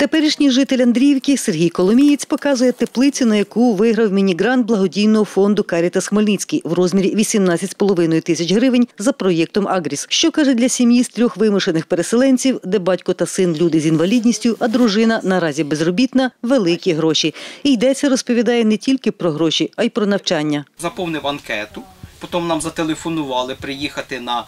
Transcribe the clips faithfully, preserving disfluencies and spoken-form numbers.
Теперішній житель Андріївки Сергій Коломієць показує теплицю, на яку виграв міні-грант благодійного фонду «Карітас Хмельницький» в розмірі вісімнадцять з половиною тисяч гривень за проєктом «Агріс». Що, каже, для сім'ї з трьох вимушених переселенців, де батько та син – люди з інвалідністю, а дружина наразі безробітна – великі гроші. І йдеться, розповідає, не тільки про гроші, а й про навчання. Заповнив анкету, потім нам зателефонували приїхати на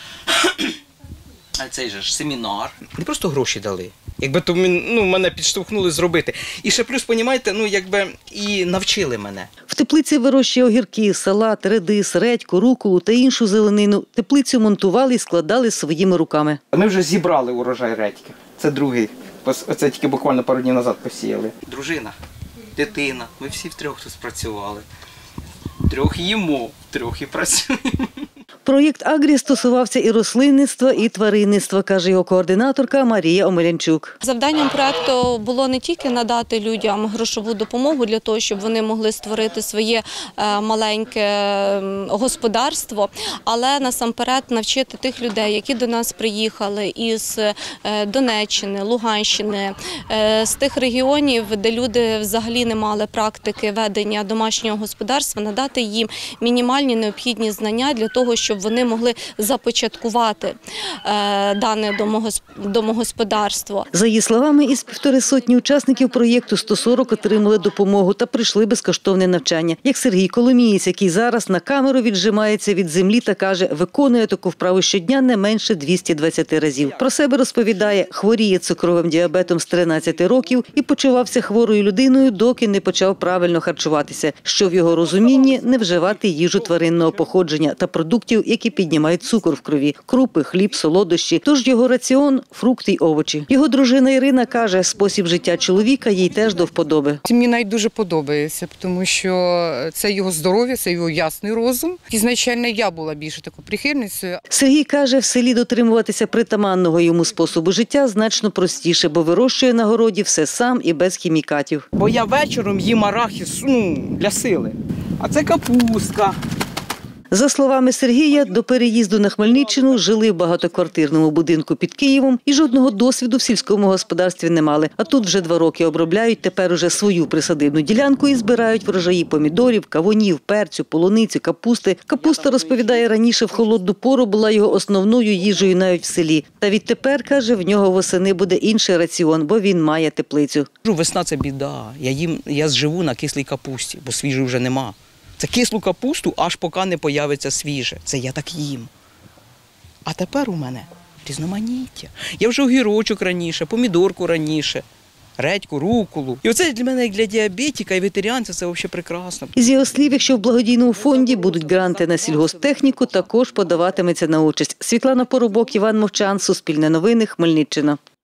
цей же ж семінар. Не просто гроші дали. Якби то ну, мене підштовхнули зробити. І ще плюс, розумієте, ну, якби і навчили мене. В теплиці вирощує огірки, салат, редис, редьку, руколу та іншу зеленину. Теплицю монтували і складали своїми руками. Ми вже зібрали урожай редьки. Це другий. Це тільки буквально пару днів назад посіяли. Дружина, дитина, ми всі втрьох тут спрацювали. Трьох їмо, трьох і працюємо. Проєкт «Агріс» стосувався і рослинництва, і тваринництва, каже його координаторка Марія Омелянчук. Завданням проєкту було не тільки надати людям грошову допомогу для того, щоб вони могли створити своє маленьке господарство, але насамперед навчити тих людей, які до нас приїхали із Донеччини, Луганщини, з тих регіонів, де люди взагалі не мали практики ведення домашнього господарства, надати їм мінімальні необхідні знання для того, щоб вони могли започаткувати е, дане домогосподарство. За її словами, із півтори сотні учасників проєкту сто сорок отримали допомогу та пройшли безкоштовне навчання. Як Сергій Коломієць, який зараз на камеру віджимається від землі та каже, виконує таку вправу щодня не менше двохсот двадцяти разів. Про себе розповідає, хворіє цукровим діабетом з тринадцяти років і почувався хворою людиною, доки не почав правильно харчуватися, що в його розумінні не вживати їжу тваринного походження та продуктів, які піднімають цукор в крові – крупи, хліб, солодощі. Тож його раціон – фрукти й овочі. Його дружина Ірина каже, спосіб життя чоловіка їй теж до вподоби. Мені навіть дуже подобається, тому що це його здоров'я, це його ясний розум. Ізначально я була більше такою прихильницею. Сергій каже, в селі дотримуватися притаманного йому способу життя значно простіше, бо вирощує на городі все сам і без хімікатів. Бо я вечором їм арахіс, ну, для сили. А це капустка. За словами Сергія, до переїзду на Хмельниччину жили в багатоквартирному будинку під Києвом і жодного досвіду в сільському господарстві не мали. А тут вже два роки обробляють тепер уже свою присадибну ділянку і збирають врожаї помідорів, кавунів, перцю, полуниці, капусти. Капуста, розповідає, раніше в холодну пору була його основною їжею навіть в селі. Та відтепер, каже, в нього восени буде інший раціон, бо він має теплицю. Весна – це біда. Я їм, я зживу на кислій капусті, бо свіжої вже нема. Це кислу капусту, аж поки не появиться свіже. Це я так їм. А тепер у мене різноманіття. Я вже огірочок раніше, помідорку раніше, редьку, руколу. І оце для мене, як для діабетика і ветеріанця, це взагалі прекрасно. Із його слів, якщо в благодійному фонді будуть гранти на сільгосптехніку, також подаватиметься на участь. Світлана Поробок, Іван Мовчан, Суспільне новини, Хмельниччина.